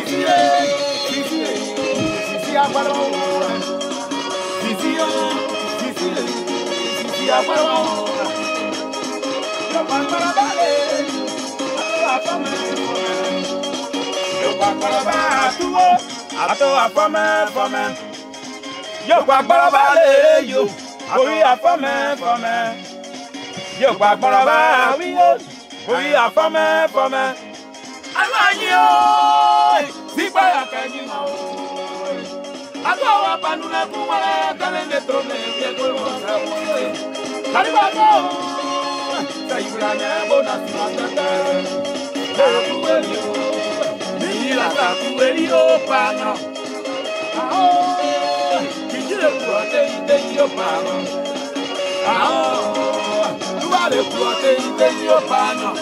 Sisi agbára Sisi agbára Yọ̀pọ̀ agbára balẹ̀ Yọ̀pọ̀ agbára bá àtúwò àtọ̀ àfọ́mẹ́ Yọ̀pọ̀ agbára balẹ̀ yò orí àfọ́mẹ́ Yọ̀pọ̀ agbára bá wíwò orí àfọ́mẹ́ Aláyé ooo sígbà yàkẹ́yìn mọ́ ooo Àtọ̀ wà pàánù lẹ́kùn wẹ́rẹ́ tẹ́lẹ̀ ní tó lè fi ẹgbẹ́ wọn fẹ́ wọ́n lé Kàríbàtọ̀ Sẹ́yìnbìrà ní ẹgbọ́n àti àtẹ́tẹ́ Lẹ́kùwẹ́rì ooo Níyì làtàkùwẹ́rì ooo pààyàn Kìjìlẹ̀ kù ọ̀tẹ́ ìdẹ́ yìí ó pààyàn Lúwàlẹ̀ kù ọ̀tẹ́ ìdẹ́ yìí ó pààyàn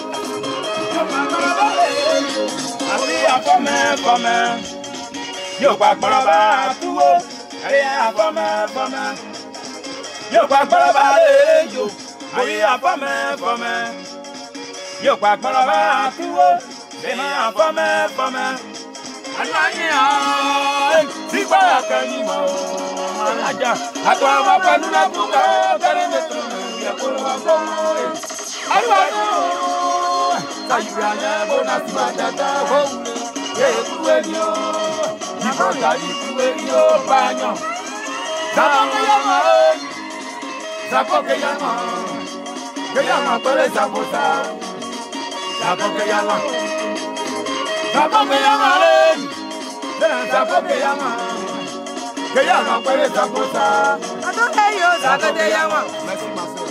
Àti àfọ́mẹ́ Yóò pa gbọ́rọ̀bá àtúwò Ẹ̀yẹ àfọ́mẹ́ Yóò pa gbọ́rọ̀bá èèyò Orí àfọ́mẹ́ Yóò pa gbọ́rọ̀bá àtúwò Ẹ̀yẹ àfọ́mẹ́ Aláyé ààrẹ tí gbọ́rọ̀ kẹ́yìn mọ́ Alájà Àtọ̀ àwọn pẹ̀lú lẹ́kùnkà Kẹ́rin mẹ́tọ̀ Ìyẹ̀kùn ọgbọ́n Àríwájú Sayura nye bona tibadada wole Yekuweli o Iboga yikuweli o banyo Zapoke yama Zapoke yama Keyama pele zapota Zapoke yama Zapoke yama Zapoke yama Keyama pele zapota Adoke yo zapoke yama Merci Marcel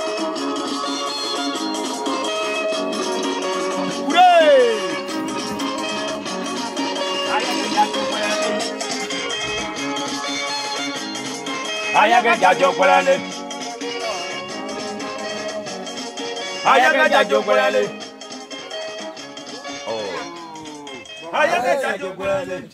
Ayaga jajo kwalale Ayaga jajo kwalale Oh Ayaga jajo kwalale